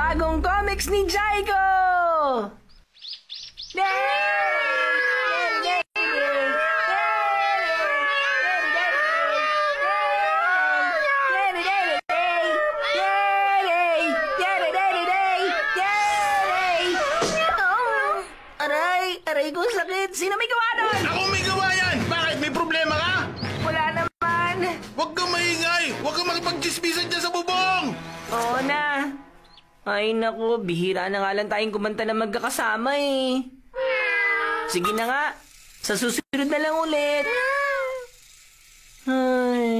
Bagong comics ni Jaiko! Aray ko, sakit! Sino may gawa nun? Ako may gawa yan! Bakit? May problema ka? Wala naman. Huwag kang maingay! Huwag kang makipag-chismisan dyan sa bubong! Oo na. Ay naku, bihira na nga lang tayong kumanta na magkakasama eh. Sige na nga, sa susunod na lang ulit. Ay.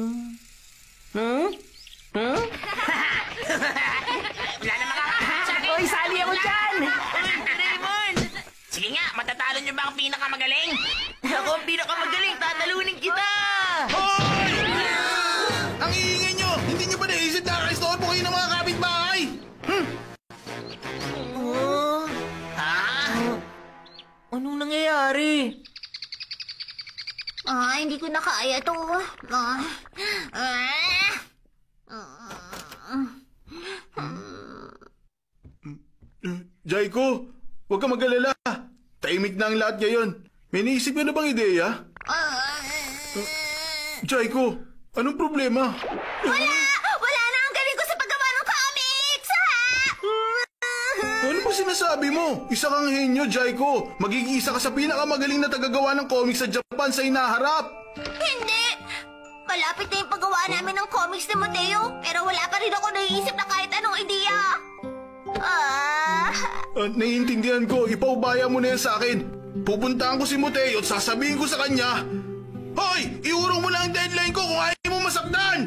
Wala na makakakasakit! Hoy, sali ako dyan! Raymond! Sige nga, matatalo niyo ba ang pinakamagaling? Ako ang pinakamagaling, tatalunin kita! Hoy! Ang iingay nyo! Hindi nyo ba naisip na nakastorbo kayo ng mga kapitbahay? Anong nangyayari? Hindi ko na kaya to. Jaiko, huwag kang mag-alala. Tahimik na ang lahat ngayon. May naisip ka na bang ideya? Jaiko, anong problema? Wala na ang galing ko sa paggawa ng comics! Ano ba sinasabi mo? Isa kang henyo, Jaiko. Magiging isa ka sa pinakamagaling na tagagawa ng comics sa Japan sa hinaharap. Hindi! Malapit na yung paggawa namin ng comics ni Mateo, pero wala pa rin ako naiisip na kahit anong ideya. Naiintindihan ko. Ipaubaya mo na yan sa akin. Pupuntahan ko si Mateo at sasabihin ko sa kanya, Hoy! Iurong mo lang ang deadline ko kung ayaw mo masaktan!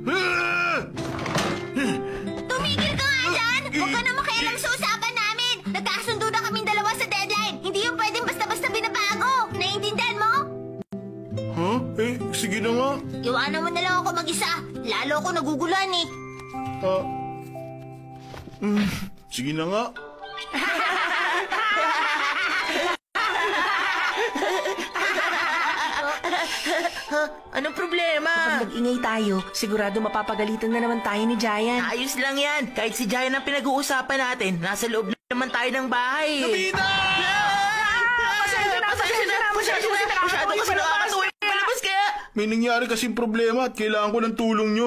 Tumigil ka nga dyan! Huwag ka na makialam sa usapan namin! Nagkasundo na kaming dalawa sa deadline! Hindi yung pwedeng basta-basta binabago! Naiintindihan mo? Sige na nga. Iwanan mo na lang ako mag-isa. Lalo ako naguguluhan eh. Sige na nga. Anong problema? Kapag mag-ingay tayo, sigurado mapapagalitan na naman tayo ni Giant. Ayos lang yan. Kahit si Giant ang pinag-uusapan natin, nasa loob naman tayo ng bahay. Nobita! Masyado kasi nakakatuwa yung palabas kaya. May nangyari kasing problema at kailangan ko ng tulong nyo.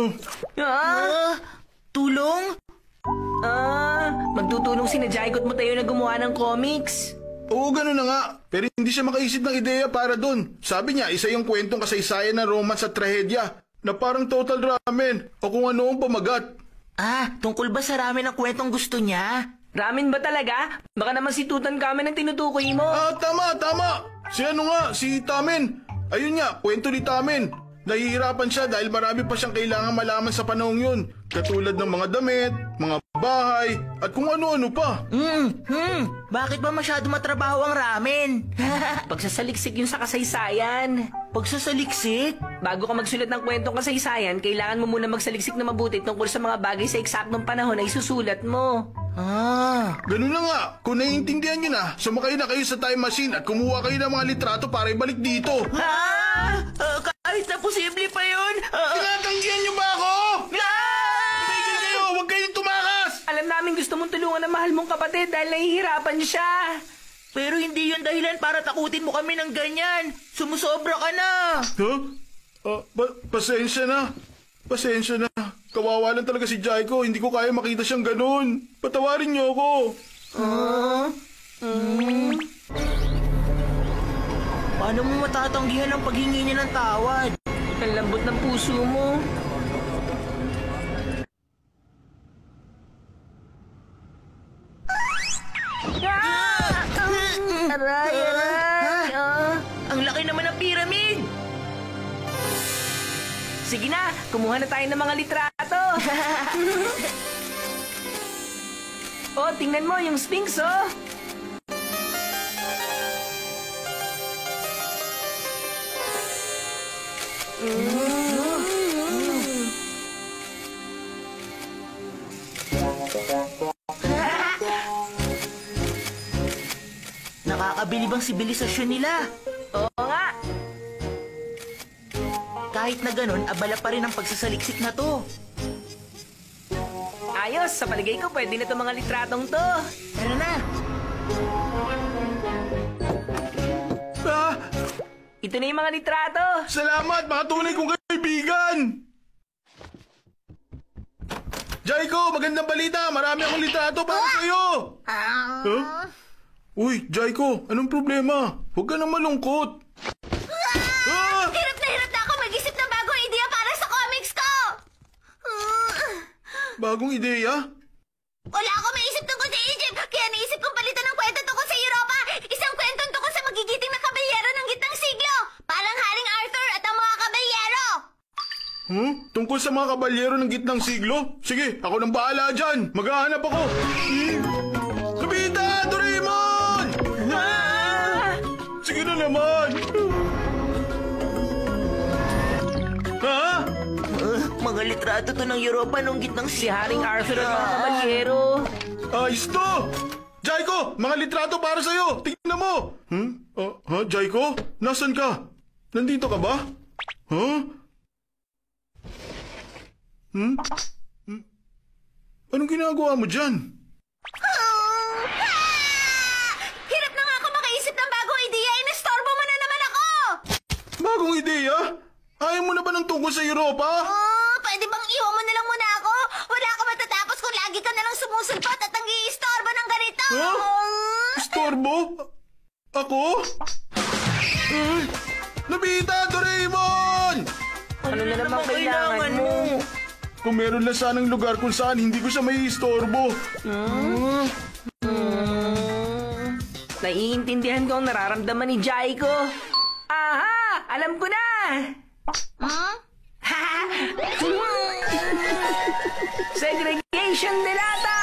Tulong? Magtutulong si na Jaiko at Mateo na gumawa ng comics. Oo, gano'n na nga. Pero hindi siya makaisip ng ideya para doon. Sabi niya, isa yung kwentong kasaysayan ng romance at trahedya na parang total ramen o kung ano ang pamagat. Tungkol ba sa ramen ang kwentong gusto niya? Ramen ba talaga? Baka naman si Tutankhamen ang tinutukoy mo. Tama. Si Tamen. Ayun nga, kwento ni Tamen. Nahihirapan siya dahil marami pa siyang kailangan malaman sa panahong yun. Katulad ng mga damit, mga bahay, at kung ano-ano pa. Bakit ba masyado matrabaho ang ramen? Pagsasaliksik yun sa kasaysayan. Pagsasaliksik? Bago ka magsulat ng kwentong kasaysayan, kailangan mo muna magsaliksik na mabuti tungkol sa mga bagay sa eksaktong panahon na isusulat mo. Ganun na nga. Kung naiintindihan nyo na, sumakay na kayo sa time machine at kumuha kayo ng mga litrato para ibalik dito. Kahit na posible pa yun. Tinatanggihan nyo ba ako? Tumigil kayo! Huwag kayong tumakas! Alam namin gusto mong tulungan ang mahal mong kapatid dahil nahihirapan siya. Pero hindi yun dahilan para takutin mo kami ng ganyan. Sumusobra ka na. Pasensya na. Kawawa lang talaga si Jaiko. Hindi ko kaya makita siyang ganun. Patawarin niyo ako. Paano mo matatanggihan ang paghingi niya ng tawad? Ang lambot ng puso mo. Aray. Ang laki naman ng pyramid! Sige na, kumuha na tayo ng mga litrato. Tingnan mo yung Sphinx, Nakakabilib ang sibilisasyon nila. Oo nga. Kahit na ganun, abala pa rin ang pagsasaliksik na to. Ayos, sa palagay ko pwede na itong mga litratong to. Tara na. Ah, Ito na yung mga litrato. salamat, mga tunay kong kaibigan! Jaiko, magandang balita! Marami akong litrato para sa'yo! Huh? Uy, Jaiko, anong problema? Huwag ka na malungkot. Ah! Hirap na ako mag-isip ng bagong ideya para sa comics ko! Bagong ideya? Wala akong maisip tungkol sa Egypt, kaya naisip kong palitan ng kwento tungkol sa Europa. Isang kwentong tungkol sa magigiting na kabalyero ng gitnang siglo. Parang Haring Arthur at ang mga kabalyero. Tungkol sa mga kabalyero ng gitnang siglo? Sige, ako nang bahala dyan. Maghahanap ako. Nobita! Doraemon! Sige na naman. Ha? Mga litrato to ng Europa nung gitnang Si Haring Arthur at mga kabalyero. Ayos to! Jaiko, mga litrato para sa'yo. Tingnan mo. Jaiko? Nasaan ka? Nandito ka ba? Anong ginagawa mo dyan? Hirap na nga ako makaisip ng bagong ideya, inestorbo mo na naman ako! Bagong ideya? Ayaw mo na ba ng tungkol sa Europa? Pwede bang iwan mo na lang muna ako? Wala ka matatapos kung lagi ka na lang sumusulpot at nag-iistorbo ng ganito! Istorbo? Ako? Nobita! Doraemon! Ano na naman kailangan mo? Kung meron lang sanang lugar kung saan hindi ko siya may istorbo. Naiintindihan ko ang nararamdaman ni Jaiko. Aha! Alam ko na! Segregation de lata!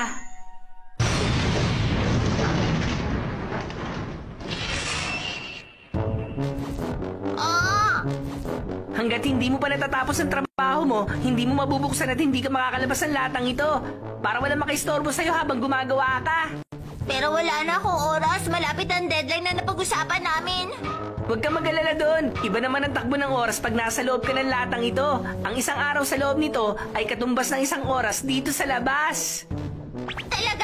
Hanggat hindi mo pa natatapos ang trabaho mo, hindi mo mabubuksan at hindi ka makakalabas ng latang ito para walang makaistorbo sa'yo habang gumagawa ka. Pero wala na akong oras. Malapit ang deadline na napag-usapan namin. Huwag kang mag-alala doon. Iba naman ang takbo ng oras pag nasa loob ka ng latang ito. Ang isang araw sa loob nito ay katumbas ng isang oras dito sa labas. Talaga?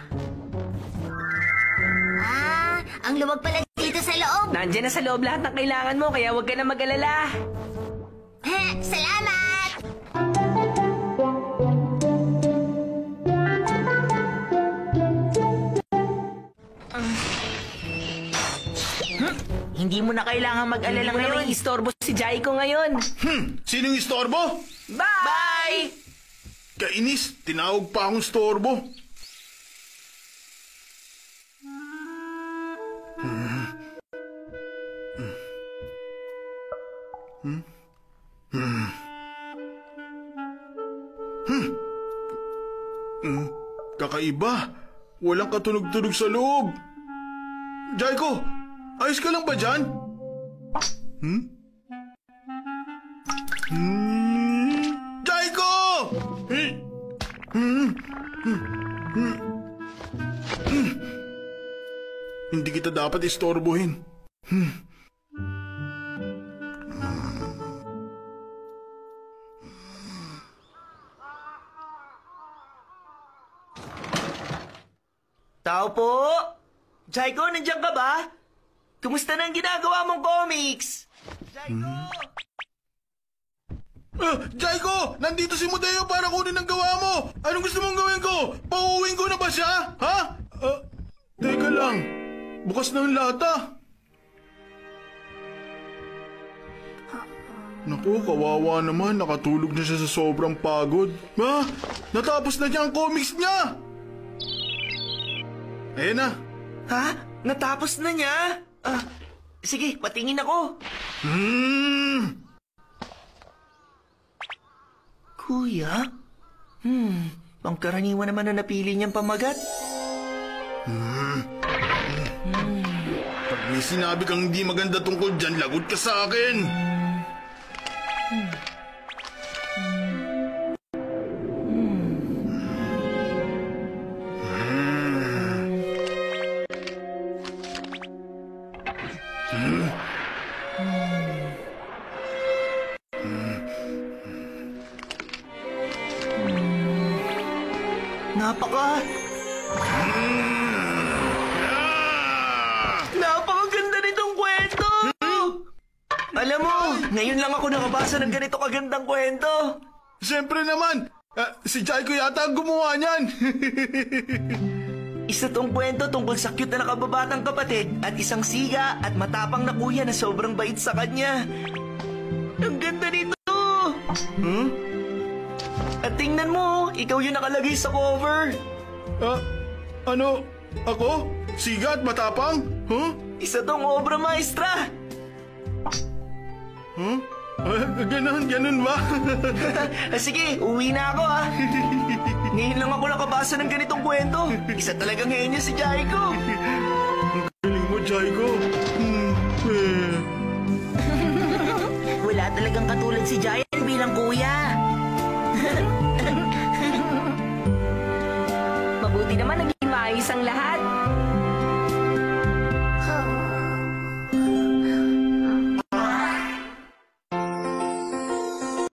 Ang luwag pala dito sa loob. Nandiyan na sa loob lahat ng kailangan mo, kaya huwag ka na mag-alala. Salamat! Hindi mo na kailangan mag-alala Alam mo na ngayon. may istorbo si Jaiko ngayon. Sinong istorbo? Bye! Kainis, tinawag pa akong istorbo. Kakaiba. Walang katunog-tunog sa loob. Jaiko, ayos ka lang ba dyan? Jaiko! Hindi kita dapat istorbohin. Tao po! Jaiko, nandiyan ka ba? Kumusta na ang ginagawa mong comics? Jaiko! Jaiko! Nandito si Mudeo para kunin ang gawa mo! Anong gusto mong gawin ko? Pauuwin ko na ba siya? Ha? Teka lang. Bukas na ang lata. Naku, kawawa naman. Nakatulog na siya sa sobrang pagod. Natapos na niya ang comics niya! Ayan na. Ha? Natapos na niya? Sige, patingin ako. Kuya? Pangkaraniwan naman na napili niyang pamagat. Pag may sinabi kang hindi maganda tungkol dyan, lagot ka sa akin. Napakaganda nitong kwento! Alam mo, ngayon lang ako nakabasa ng ganito kagandang kwento. Siyempre naman, si Jaiko yata ang gumawa niyan. Isa tong kwento tungkol sa cute na nakababatang kapatid at isang siga at matapang na kuya na sobrang bait sa kanya. Ang ganda nito! At tingnan mo, ikaw yung nakalagay sa cover. Ano? Ako? Siga at matapang? Huh? Isa tong obra maestra. Ganun ba? Sige, uwi na ako ha. Ngayon lang ako nakabasa ng ganitong kwento. Isa talagang henyo si Jaiko. Galing mo, Jaiko. Wala talagang katulad si Giant bilang kuya. Mabuti naman